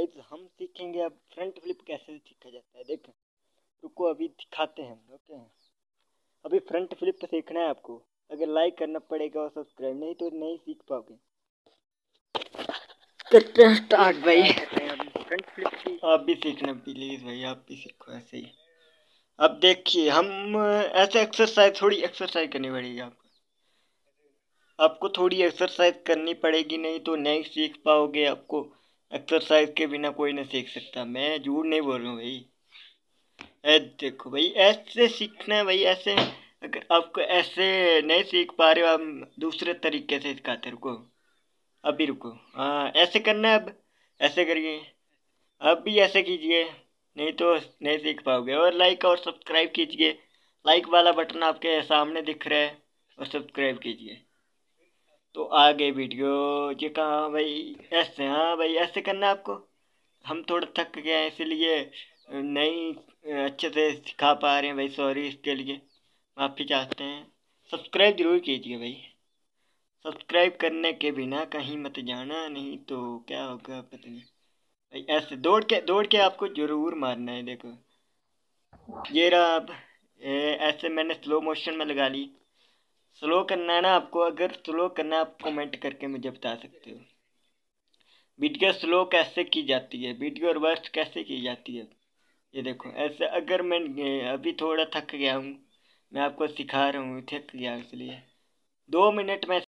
Guys हम सीखेंगे अब फ्रंट फ्लिप कैसे सीखा जाता है। देखो रुको अभी दिखाते हैं हम। ओके अभी फ्रंट फ्लिप सीखना है आपको। अगर लाइक करना पड़ेगा और सब्सक्राइब, नहीं तो नहीं सीख पाओगे। करते हैं स्टार्ट भाई। फ्रंट फ्लिप की आप भी सीखना प्लीज भाई, आप भी सीखो ऐसे ही। अब देखिए हम ऐसे एक्सरसाइज, थोड़ी एक्सरसाइज करनी पड़ेगी आपको थोड़ी एक्सरसाइज करनी पड़ेगी, नहीं तो नहीं सीख पाओगे। आपको एक्सरसाइज के बिना कोई नहीं सीख सकता, मैं झूठ नहीं बोल रहा हूँ भाई। देखो भाई ऐसे सीखना है भाई, ऐसे। अगर आपको ऐसे नहीं सीख पा रहे हो, हम दूसरे तरीके से सिखाते। रुको अभी रुको, हाँ ऐसे करना है। अब ऐसे करिए, अब भी ऐसे कीजिए, नहीं तो नहीं सीख पाओगे। और लाइक और सब्सक्राइब कीजिए, लाइक वाला बटन आपके सामने दिख रहा है, और सब्सक्राइब कीजिए। तो आगे वीडियो ये कहाँ भाई, ऐसे, हाँ भाई ऐसे करना है आपको। हम थोड़ा थक गए हैं इसलिए नहीं अच्छे से सिखा पा रहे हैं भाई, सॉरी इसके लिए, माफ़ी चाहते हैं। सब्सक्राइब जरूर कीजिए भाई, सब्सक्राइब करने के बिना कहीं मत जाना, नहीं तो क्या होगा पता नहीं भाई। ऐसे दौड़ के आपको जरूर मारना है। देखो ये रहा। अब ऐसे मैंने स्लो मोशन में लगा ली। स्लो करना है ना आपको, अगर स्लो करना है आप कमेंट करके मुझे बता सकते हो। वीडियो स्लो कैसे की जाती है, वीडियो रिवर्स कैसे की जाती है। ये देखो ऐसे, अगर मैं अभी थोड़ा थक गया हूँ, मैं आपको सिखा रहा हूँ, थक गया इसलिए 2 मिनट में